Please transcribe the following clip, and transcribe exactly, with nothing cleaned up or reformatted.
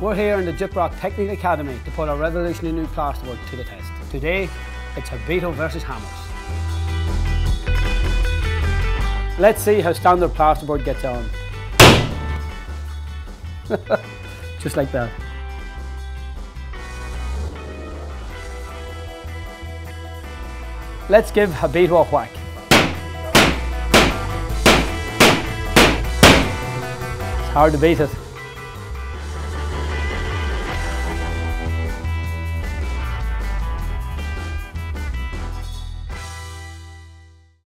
We're here in the Gyprock Technical Academy to put our revolutionary new plasterboard to the test. Today, it's Habito versus hammers. Let's see how standard plasterboard gets on. Just like that. Let's give Habito a whack. It's hard to beat it.